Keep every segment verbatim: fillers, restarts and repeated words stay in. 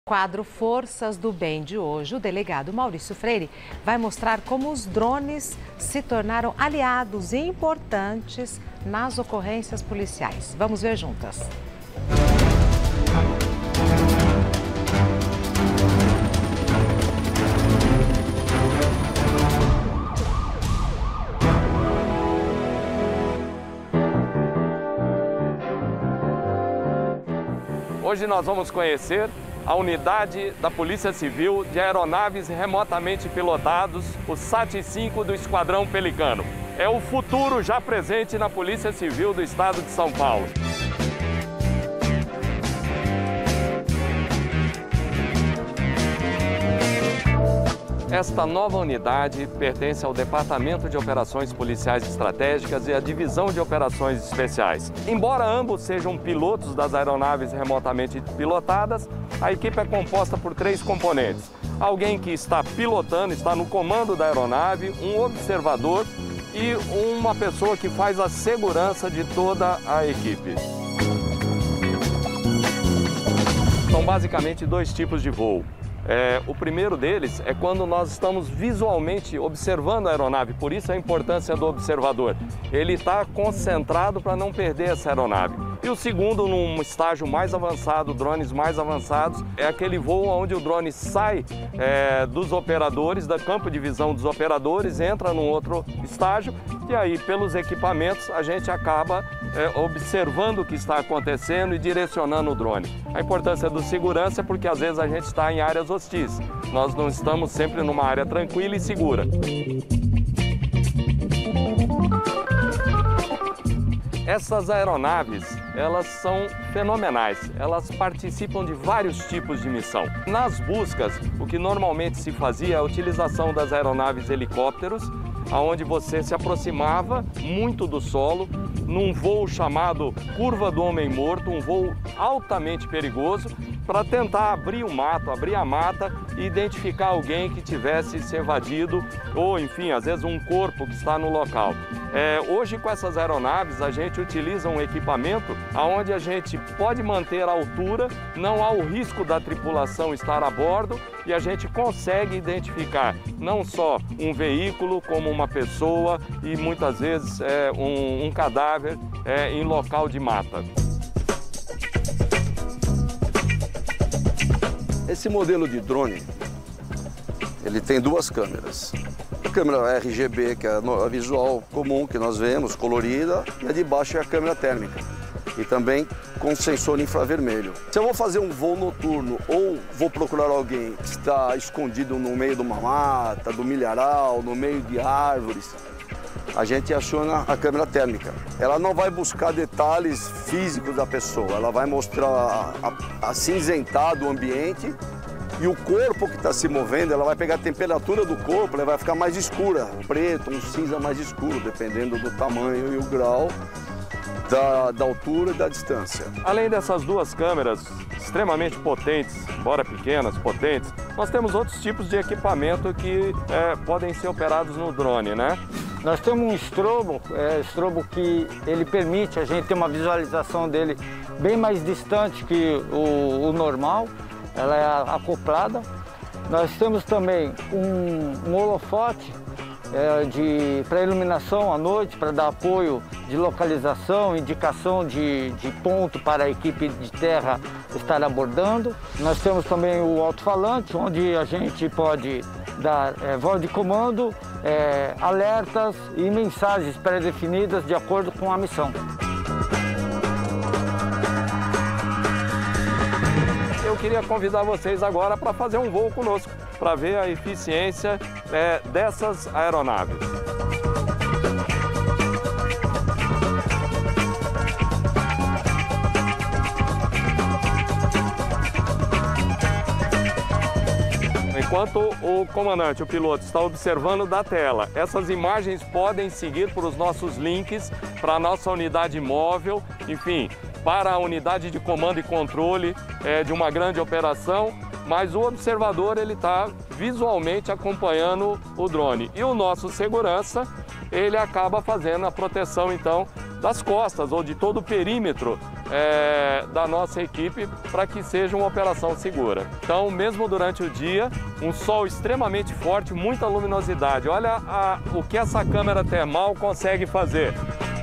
Quadro Forças do Bem de hoje, o delegado Maurício Freire vai mostrar como os drones se tornaram aliados importantes nas ocorrências policiais. Vamos ver juntas. Hoje nós vamos conhecer a unidade da Polícia Civil de aeronaves remotamente pilotados, o SAT cinco do Esquadrão Pelicano. É o futuro já presente na Polícia Civil do Estado de São Paulo. Esta nova unidade pertence ao Departamento de Operações Policiais Estratégicas e à Divisão de Operações Especiais. Embora ambos sejam pilotos das aeronaves remotamente pilotadas, a equipe é composta por três componentes. Alguém que está pilotando, está no comando da aeronave, um observador e uma pessoa que faz a segurança de toda a equipe. São basicamente dois tipos de voo. É, o primeiro deles é quando nós estamos visualmente observando a aeronave, por isso a importância do observador. Ele está concentrado para não perder essa aeronave. E o segundo, num estágio mais avançado, drones mais avançados, é aquele voo onde o drone sai é, dos operadores, do campo de visão dos operadores, entra num outro estágio e aí, pelos equipamentos, a gente acaba é, observando o que está acontecendo e direcionando o drone. A importância do segurança é porque às vezes a gente está em áreas hostis. Nós não estamos sempre numa área tranquila e segura. Essas aeronaves, elas são fenomenais, elas participam de vários tipos de missão. Nas buscas, o que normalmente se fazia é a utilização das aeronaves helicópteros, onde você se aproximava muito do solo, num voo chamado Curva do Homem Morto, um voo altamente perigoso, para tentar abrir o mato, abrir a mata e identificar alguém que tivesse se evadido ou, enfim, às vezes um corpo que está no local. É, hoje, com essas aeronaves, a gente utiliza um equipamento onde a gente pode manter a altura, não há o risco da tripulação estar a bordo e a gente consegue identificar não só um veículo, como uma pessoa e muitas vezes é, um, um cadáver é, em local de mata. Esse modelo de drone, ele tem duas câmeras. A câmera R G B, que é a visual comum que nós vemos, colorida, e a de baixo é a câmera térmica, e também com sensor infravermelho. Se eu vou fazer um voo noturno ou vou procurar alguém que está escondido no meio de uma mata, do milharal, no meio de árvores, a gente aciona a câmera térmica. Ela não vai buscar detalhes físicos da pessoa, ela vai mostrar acinzentado o ambiente e o corpo que está se movendo, ela vai pegar a temperatura do corpo, ela vai ficar mais escura, preto, um cinza mais escuro, dependendo do tamanho e o grau da, da altura e da distância. Além dessas duas câmeras extremamente potentes, embora pequenas, potentes, nós temos outros tipos de equipamento que é, podem ser operados no drone, né? Nós temos um estrobo, é, estrobo que ele permite a gente ter uma visualização dele bem mais distante que o, o normal, ela é acoplada. Nós temos também um, um holofote é, para iluminação à noite, para dar apoio de localização, indicação de, de ponto para a equipe de terra estar abordando. Nós temos também o alto-falante, onde a gente pode dar é, voz de comando, é, alertas e mensagens pré-definidas de acordo com a missão. Eu queria convidar vocês agora para fazer um voo conosco, para ver a eficiência é, dessas aeronaves. Enquanto o comandante, o piloto, está observando da tela, essas imagens podem seguir para os nossos links, para a nossa unidade móvel, enfim, para a unidade de comando e controle é, de uma grande operação, mas o observador ele está visualmente acompanhando o drone. E o nosso segurança, ele acaba fazendo a proteção, então, das costas ou de todo o perímetro é, da nossa equipe para que seja uma operação segura. Então, mesmo durante o dia, um sol extremamente forte, muita luminosidade. Olha a, o que essa câmera termal consegue fazer.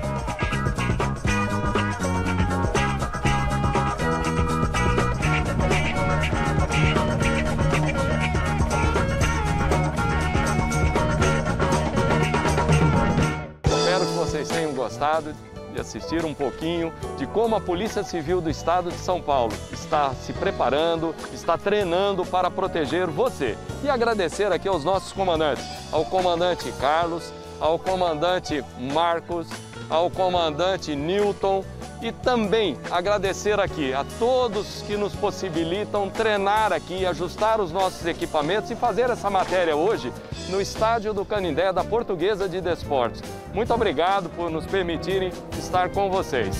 Espero que vocês tenham gostado de assistir um pouquinho de como a Polícia Civil do Estado de São Paulo está se preparando, está treinando para proteger você. E agradecer aqui aos nossos comandantes, ao comandante Carlos, ao comandante Marcos, ao comandante Newton e também agradecer aqui a todos que nos possibilitam treinar aqui, ajustar os nossos equipamentos e fazer essa matéria hoje no estádio do Canindé da Portuguesa de Desportos. Muito obrigado por nos permitirem estar com vocês.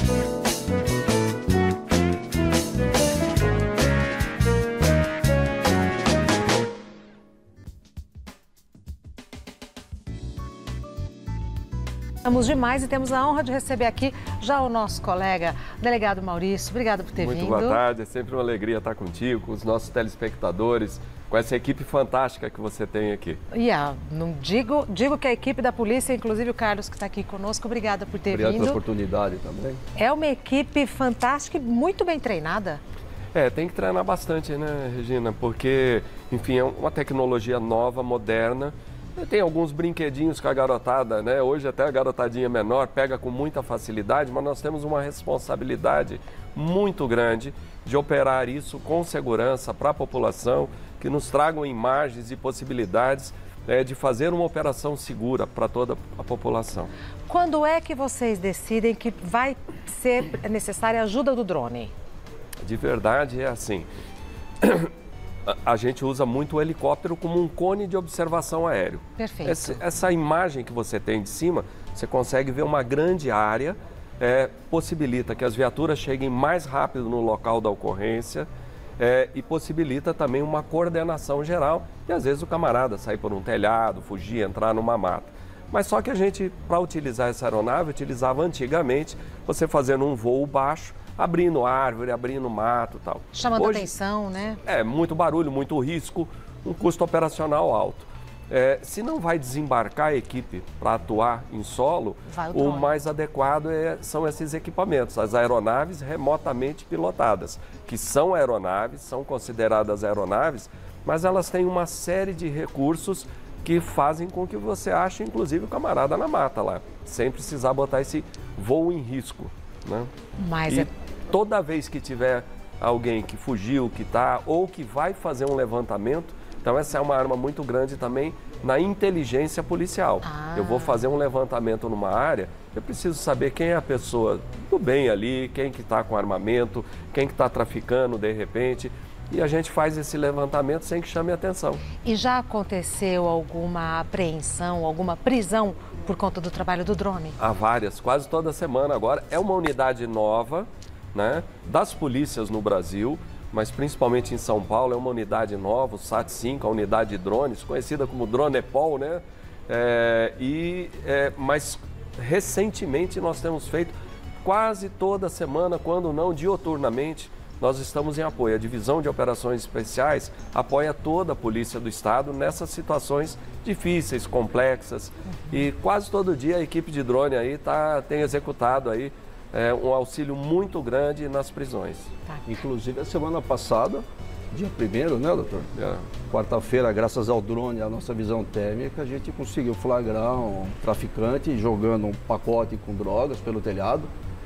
Estamos demais e temos a honra de receber aqui já o nosso colega, delegado Maurício. Obrigado por ter Muito vindo. Muito boa tarde, é sempre uma alegria estar contigo, com os nossos telespectadores, com essa equipe fantástica que você tem aqui. Yeah, não digo, digo que a equipe da polícia, inclusive o Carlos que está aqui conosco, obrigada por ter Obrigado vindo. pela oportunidade também. É uma equipe fantástica e muito bem treinada. É, tem que treinar bastante, né, Regina? Porque, enfim, é uma tecnologia nova, moderna. Tem alguns brinquedinhos que a garotada, né? Hoje até a garotadinha menor pega com muita facilidade, mas nós temos uma responsabilidade muito grande de operar isso com segurança para a população, que nos tragam imagens e possibilidades é, de fazer uma operação segura para toda a população. Quando é que vocês decidem que vai ser necessária a ajuda do drone? De verdade é assim. A gente usa muito o helicóptero como um cone de observação aéreo. Perfeito. Essa, essa imagem que você tem de cima, você consegue ver uma grande área, é, possibilita que as viaturas cheguem mais rápido no local da ocorrência é, e possibilita também uma coordenação geral e às vezes o camarada sair por um telhado, fugir, entrar numa mata. Mas só que a gente, para utilizar essa aeronave, utilizava antigamente você fazendo um voo baixo, abrindo árvore, abrindo mato e tal. Chamando Hoje, atenção, né? É, muito barulho, muito risco, um custo operacional alto. É, se não vai desembarcar a equipe para atuar em solo, o, o mais adequado é, são esses equipamentos, as aeronaves remotamente pilotadas, que são aeronaves, são consideradas aeronaves, mas elas têm uma série de recursos que fazem com que você ache, inclusive, o camarada na mata lá, sem precisar botar esse voo em risco, né? Mas e é... toda vez que tiver alguém que fugiu, que está ou que vai fazer um levantamento, então essa é uma arma muito grande também na inteligência policial. Ah. Eu vou fazer um levantamento numa área, eu preciso saber quem é a pessoa do bem ali, quem que está com armamento, quem que está traficando de repente. E a gente faz esse levantamento sem que chame atenção. E já aconteceu alguma apreensão, alguma prisão por conta do trabalho do drone? Há várias, quase toda semana agora. É uma unidade nova, né, das polícias no Brasil, mas principalmente em São Paulo, é uma unidade nova, o SAT cinco, a unidade de drones, conhecida como Dronepol, né? É, e, é, mas recentemente nós temos feito quase toda semana, quando não dioturnamente, nós estamos em apoio. A Divisão de Operações Especiais apoia toda a Polícia do Estado nessas situações difíceis, complexas. Uhum. E quase todo dia a equipe de drone aí tá, tem executado aí, é, um auxílio muito grande nas prisões. Tá. Inclusive, a semana passada, dia primeiro, né, doutor? É. Quarta-feira, graças ao drone, a nossa visão térmica, a gente conseguiu flagrar um traficante jogando um pacote com drogas pelo telhado.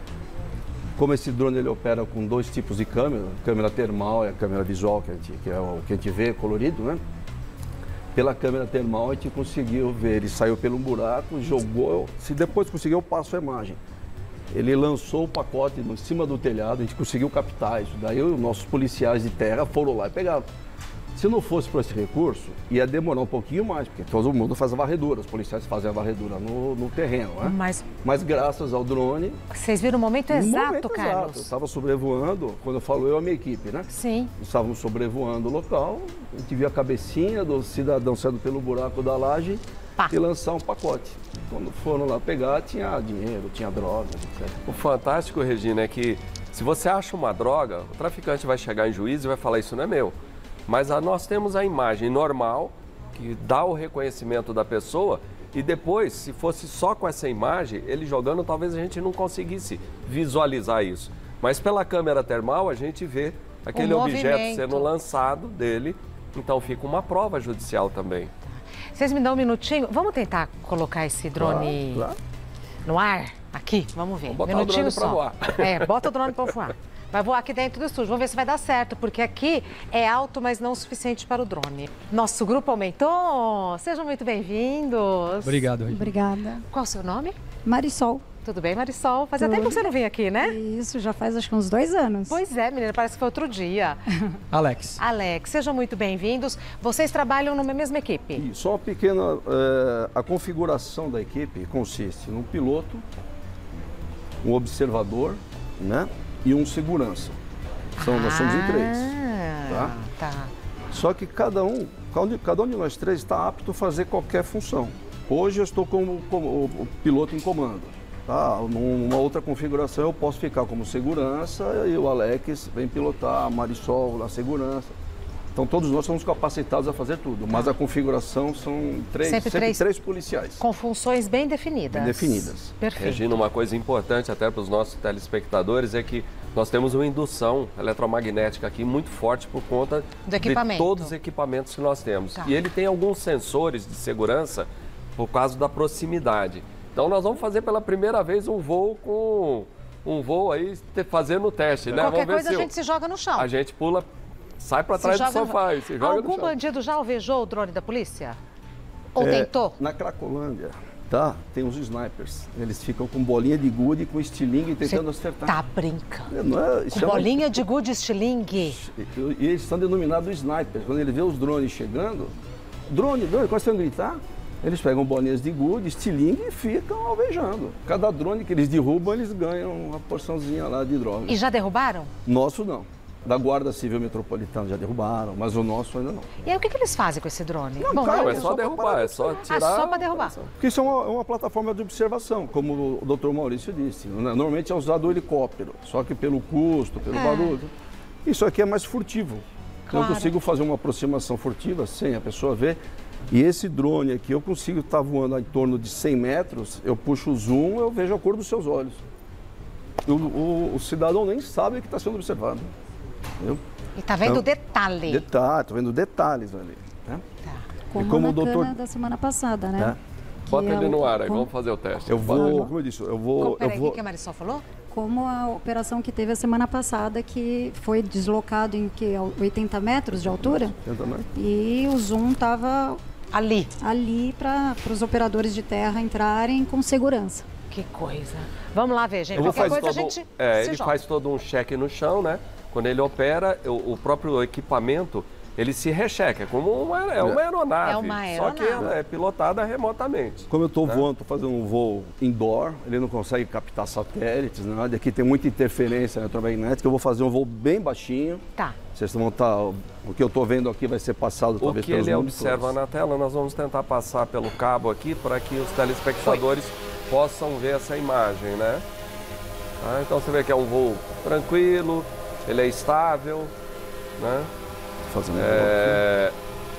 Como esse drone ele opera com dois tipos de câmera, câmera termal e a câmera visual, que, a gente, que é o que a gente vê colorido, né? Pela câmera termal a gente conseguiu ver, ele saiu pelo um buraco, jogou, se depois conseguir eu passo a imagem. Ele lançou o pacote em cima do telhado, a gente conseguiu captar isso. Daí os nossos policiais de terra foram lá e pegaram. Se não fosse por esse recurso, ia demorar um pouquinho mais, porque todo mundo faz a varredura, os policiais fazem a varredura no, no terreno, né? Mas... Mas graças ao drone... Vocês viram o momento exato, momento Carlos? Exato. Eu estava sobrevoando, quando eu falo eu, a minha equipe, né? Sim. Estávamos sobrevoando o local, a gente viu a cabecinha do cidadão saindo pelo buraco da laje Pá. e lançar um pacote. Quando foram lá pegar, tinha dinheiro, tinha drogas, etcétera. O fantástico, Regina, é que Se você acha uma droga, o traficante vai chegar em juízo e vai falar, isso não é meu. Mas a, nós temos a imagem normal, que dá o reconhecimento da pessoa, e depois, se fosse só com essa imagem, ele jogando, talvez a gente não conseguisse visualizar isso. Mas pela câmera termal, a gente vê aquele objeto sendo lançado dele, então fica uma prova judicial também. Vocês me dão um minutinho? Vamos tentar colocar esse drone Claro, claro. no ar? Aqui? Vamos ver. Vamos botar minutinho o drone só. pra voar. É, bota o drone para voar. Vai voar aqui dentro do estúdio. Vamos ver se vai dar certo, porque aqui é alto, mas não o suficiente para o drone. Nosso grupo aumentou. Sejam muito bem-vindos. Obrigado, Regina. Obrigada. Qual o seu nome? Marisol. Tudo bem, Marisol? Fazia Tudo. tempo que você não vinha aqui, né? Isso, já faz acho que uns dois anos. Pois é, menina, parece que foi outro dia. Alex. Alex, sejam muito bem-vindos. Vocês trabalham numa mesma equipe? E só uma pequena... É, a configuração da equipe consiste num piloto, um observador, né? E um segurança. Então, nós somos em três. Ah, Tá? tá. Só que cada um, cada um de nós três está apto a fazer qualquer função. Hoje eu estou como, como o piloto em comando. Tá? Numa outra configuração eu posso ficar como segurança e o Alex vem pilotar, a Marisol na segurança. Então todos nós somos capacitados a fazer tudo, mas a configuração são três, Sempre sempre três- três policiais. Com funções bem definidas. Bem definidas. Perfeito. Regina, uma coisa importante até para os nossos telespectadores é que nós temos uma indução eletromagnética aqui muito forte por conta Do equipamento. de todos os equipamentos que nós temos. Tá. E ele tem alguns sensores de segurança por causa da proximidade. Então nós vamos fazer pela primeira vez um voo com um voo aí te- fazendo o teste, né? Qualquer vamos ver coisa se a o- gente se joga no chão. a gente pula, sai para Se trás do joga no- sofá e se joga Algum no chão. bandido já alvejou o drone da polícia? Ou É, tentou? Na Cracolândia, tá? Tem os snipers. Eles ficam com bolinha de gude, com estilingue tentando acertar. Tá brincando. Não é, isso Com é uma- bolinha de gude estilingue. E eles são denominados snipers. Quando ele vê os drones chegando, drone, drone, quando você vai gritar, eles pegam bolinhas de gude, estilingue e ficam alvejando. Cada drone que eles derrubam, eles ganham uma porçãozinha lá de droga. E já derrubaram? Nosso não. Da Guarda Civil Metropolitana já derrubaram, mas o nosso ainda não. E aí o que, que eles fazem com esse drone? Não, Bom, cara, Não, eu- é só derrubar, é só tirar. Ah, só para derrubar. Porque isso é uma, é uma plataforma de observação, como o doutor Maurício disse. Né? Normalmente é usado o helicóptero, só que pelo custo, pelo É. barulho. Isso aqui é mais furtivo. Então Claro. eu consigo fazer uma aproximação furtiva sem a pessoa ver. E esse drone aqui, eu consigo estar voando em torno de cem metros, eu puxo o zoom, eu vejo a cor dos seus olhos. O, o- o cidadão nem sabe que está sendo observado. Entendeu? E tá vendo o Então, detalhe. Detalhe, estou vendo detalhes ali. Né? Tá. Como, como na o doutor- cana da semana passada, né? Né? Que Bota é ele o- no ar aí, como- vamos fazer o teste. Eu Bota ele no vou, ar. como eu disse, eu vou... Como, Eu peraí, o vou que que a Marisol falou? Como a operação que teve a semana passada, que foi deslocado em que, oitenta metros de altura, Tenta, né? e o zoom estava Ali. ali para os operadores de terra entrarem com segurança. Que coisa. Vamos lá ver, gente. Ele Qualquer faz coisa a todo, gente é, se ele joga. faz todo um cheque no chão, né? Quando ele opera, o, o próprio equipamento, ele se recheca. É como uma, é uma aeronave. É uma Só que aeronave. ela é pilotada remotamente. Como eu estou voando, estou fazendo um voo indoor, ele não consegue captar satélites, nada. Aqui tem muita interferência eletromagnética. Eu vou fazer um voo bem baixinho. Tá. Vocês vão estar. O que eu estou vendo aqui vai ser passado O talvez que pelos ele monitores. observa na tela, nós vamos tentar passar pelo cabo aqui para que os telespectadores possam ver essa imagem, né? Tá? Então você vê que é um voo tranquilo, ele é estável, né? Tô fazendo um É,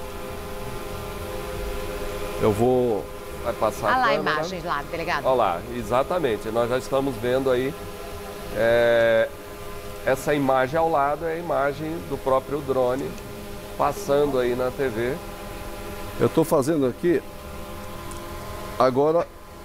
voo aqui. Eu vou. vai passar Olha lá a câmera. imagem lá, delegado. Olha lá, exatamente. Nós já estamos vendo aí é, essa imagem ao lado, é a imagem do próprio drone passando aí na T V. Eu estou fazendo aqui. Agora.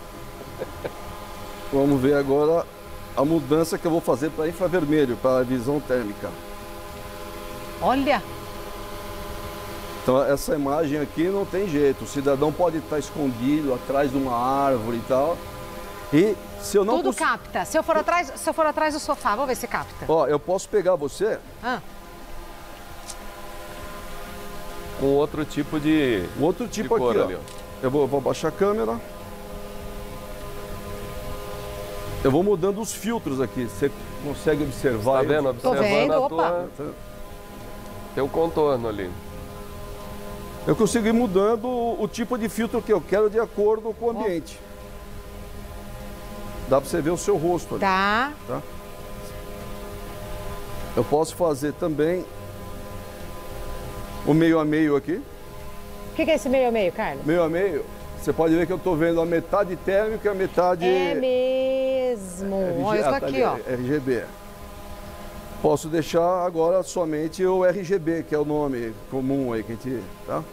Vamos ver agora a mudança que eu vou fazer para infravermelho, para a visão térmica. Olha, Então essa imagem aqui não tem jeito, o cidadão pode estar escondido atrás de uma árvore e tal. E se eu não tudo cons- capta. Se eu for atrás, se eu for atrás do sofá, vamos ver se capta. Ó, eu posso pegar você, Ah, Com outro tipo de, um outro de tipo cor aqui, ali. ó. ó. Eu vou, vou baixar a câmera. Eu vou mudando os filtros aqui, você consegue observar. Tá aí? vendo? Tô Observando vendo, a opa. tua... Tem um contorno ali. Eu consigo ir mudando o, o tipo de filtro que eu quero de acordo com o ambiente. Dá pra você ver o seu rosto ali. tá. Tá? Eu posso fazer também o meio a meio aqui. O que, que é esse meio a meio, Carlos? Meio a meio, você pode ver que eu estou vendo a metade térmica e a metade... É mesmo. R G, Olha isso aqui, ó. R G B. Posso deixar agora somente o R G B, que é o nome comum aí que a gente... Tá?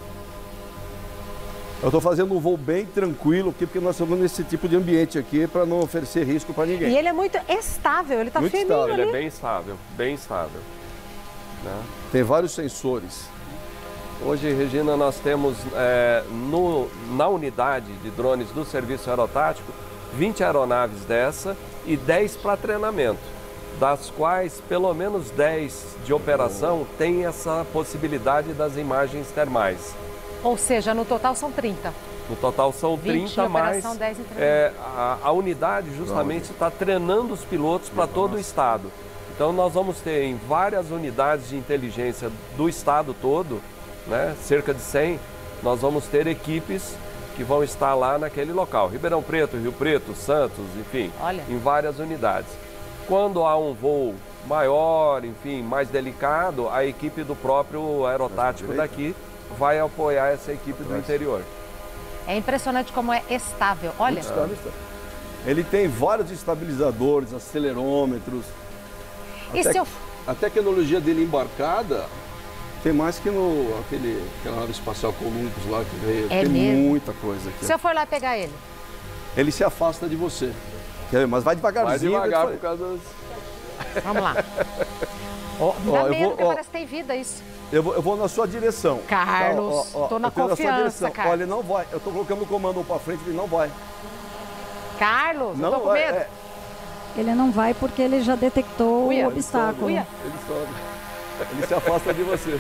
Eu estou fazendo um voo bem tranquilo, aqui, porque nós estamos nesse tipo de ambiente aqui para não oferecer risco para ninguém. E ele é muito estável, ele está firminho estável. ali. Ele é bem estável, bem estável. Né? Tem vários sensores. Hoje, Regina, nós temos é, no, na unidade de drones do Serviço Aerotático vinte aeronaves dessa e dez para treinamento, das quais pelo menos dez de operação têm essa possibilidade das imagens termais. Ou seja, no total são trinta. No total são trinta, mas dez em treinamento. é, a, a unidade justamente está treinando os pilotos para todo o estado. Então nós vamos ter em várias unidades de inteligência do estado todo, né, cerca de cem, nós vamos ter equipes que vão estar lá naquele local. Ribeirão Preto, Rio Preto, Santos, enfim, Olha. em várias unidades. Quando há um voo maior, enfim, mais delicado, a equipe do próprio aerotático daqui vai apoiar essa equipe do interior. É impressionante como é estável. Olha. Muito estável, estável. Ele tem vários estabilizadores, acelerômetros. E a, tec se eu... a tecnologia dele embarcada tem mais que no aquele, aquela nave espacial Columbus lá que veio. É tem mesmo? muita coisa aqui. Se eu for lá pegar ele? Ele se afasta de você. Quer ver? Mas vai devagarzinho. Vai devagar por causa dos... Vamos lá. Ó, Me dá ó, eu medo, vou, porque ó, parece que tem vida isso. Eu vou, eu vou na sua direção. Carlos, Tá, ó, ó, tô na eu tô confiança, sua direção. Carlos. Olha, ele não vai. Eu tô colocando o comando para frente, ele não vai. Carlos, Não eu tô com vai. medo. É, Ele não vai porque ele já detectou Uia, o obstáculo. Uia. ele sobe. Ele se afasta de você.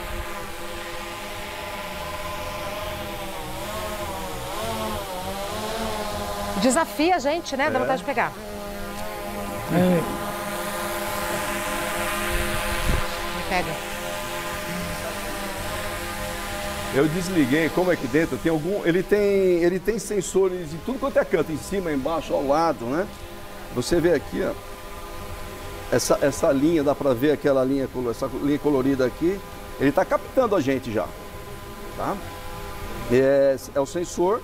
Desafia a gente, né? Dá É. vontade de pegar. É. Me pega. Eu desliguei, como é que dentro tem algum, ele tem, ele tem sensores em tudo quanto é canto, em cima, embaixo, ao lado, né? Você vê aqui, ó, essa, essa linha, dá pra ver aquela linha, essa linha colorida aqui, ele tá captando a gente já, tá? É, é o sensor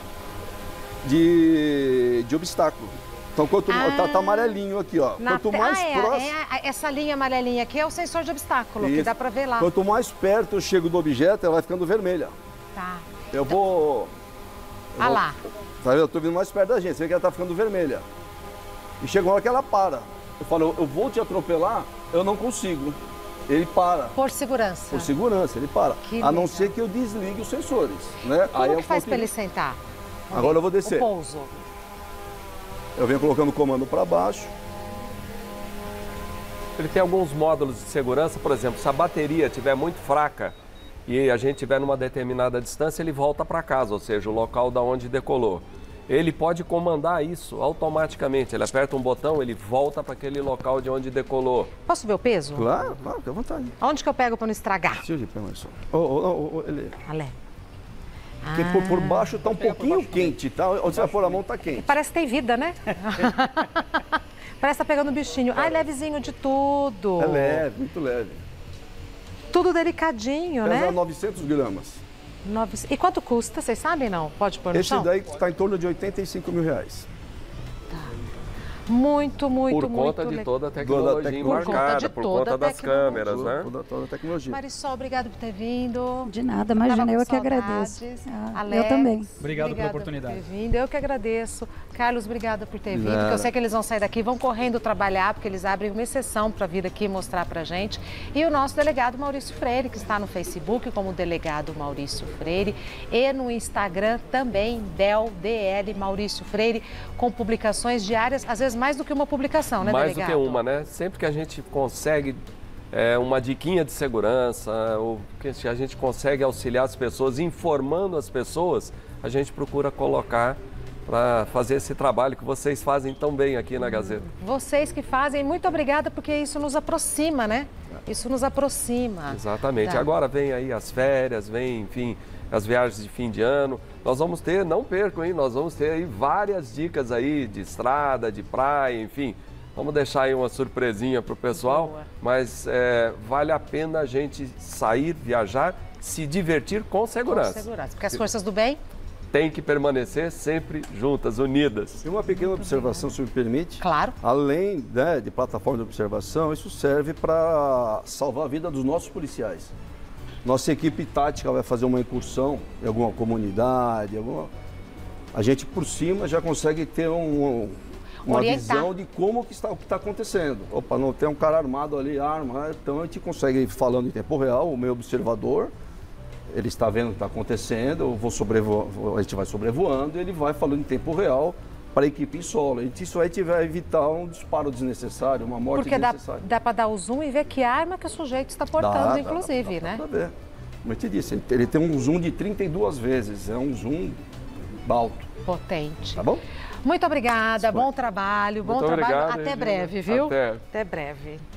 de, de obstáculo. Então, quanto Ah. tá, tá amarelinho aqui, ó. Na Quanto te- mais ah, é, próximo, é a- essa linha amarelinha aqui é o sensor de obstáculo, que Isso. dá pra ver lá. quanto mais perto eu chego do objeto, ela vai ficando vermelha. Tá. Eu vou... eu Ah vou- lá. Tá vendo? Eu tô vindo mais perto da gente, você vê que ela tá ficando vermelha. E chega uma hora que ela para. Eu falo, eu vou te atropelar, eu não consigo. Ele para. Por segurança. Por segurança, ele para. Que a não legal. ser que eu desligue os sensores, né? Como Aí que eu faz pra continuo. ele sentar? Agora eu vou descer. O pouso. Eu venho colocando o comando para baixo. Ele tem alguns módulos de segurança, por exemplo, se a bateria estiver muito fraca e a gente estiver numa determinada distância, ele volta para casa, ou seja, o local da onde decolou. Ele pode comandar isso automaticamente, ele aperta um botão, ele volta para aquele local de onde decolou. Posso ver o peso? Claro, claro, fica à vontade. Onde que eu pego pra não estragar? Deixa eu ver, pera mais só. Oh, oh, oh, ele... Alé. Porque por, por baixo tá um pouquinho quente, tá? Onde você vai pôr a mão tá quente. Parece que tem vida, né? Parece que tá pegando um bichinho. Ai, levezinho de tudo. É leve, muito leve. Tudo delicadinho, Pesa né? novecentos gramas. Nove... E quanto custa? Vocês sabem, não? Pode pôr no Esse chão? daí está em torno de oitenta e cinco mil reais. Muito, muito, Por muito conta de legal. toda a tecnologia tecnologia. Por conta embarcada, de por toda conta a das tecnologia. câmeras, né? Toda, toda a tecnologia. Marisol, obrigado por ter vindo. De nada, Tava imagina, com eu que saudades. agradeço. Ah, Alex, eu também. Obrigado pela obrigada oportunidade. por ter vindo. Eu que agradeço. Carlos, obrigada por ter vindo. Nada. Porque eu sei que eles vão sair daqui, vão correndo trabalhar, porque eles abrem uma exceção para vir aqui mostrar pra gente. E o nosso delegado Maurício Freire, que está no Facebook como delegado Maurício Freire e no Instagram também, Del D L Maurício Freire, com publicações diárias, às vezes mais do que uma publicação, né, Mais delegado? do que uma, né? Sempre que a gente consegue é, uma diquinha de segurança, ou que a gente consegue auxiliar as pessoas, informando as pessoas, a gente procura colocar para fazer esse trabalho que vocês fazem tão bem aqui na Gazeta. Vocês que fazem, muito obrigada, porque isso nos aproxima, né? Isso nos aproxima. Exatamente. Tá. Agora vem aí as férias, vem, enfim, as viagens de fim de ano. Nós vamos ter, não percam, hein? Nós vamos ter aí várias dicas aí de estrada, de praia, enfim. Vamos deixar aí uma surpresinha para o pessoal, Boa. mas é, vale a pena a gente sair, viajar, se divertir com segurança. Com segurança, porque as forças do bem tem que permanecer sempre juntas, unidas. E uma pequena observação, se me permite. Claro. Além, né, de plataforma de observação, isso serve para salvar a vida dos nossos policiais. Nossa equipe tática vai fazer uma incursão em alguma comunidade, alguma... a gente por cima já consegue ter um, uma Orientar. visão de como que está, o que está acontecendo. Opa, não tem um cara armado ali, arma, então a gente consegue ir falando em tempo real, o meu observador, ele está vendo o que está acontecendo, eu vou sobrevoar, a gente vai sobrevoando e ele vai falando em tempo real para a equipe em solo. Isso aí vai evitar um disparo desnecessário, uma morte Porque dá, desnecessária. dá para dar o zoom e ver que arma que o sujeito está portando, Dá, inclusive, dá, dá, né? dá pra ver. Como eu te disse, ele tem um zoom de trinta e duas vezes, é um zoom alto. Potente. Tá bom? Muito obrigada, bom trabalho, bom Muito trabalho. obrigado, Até Regina. breve, viu? Até. Até breve.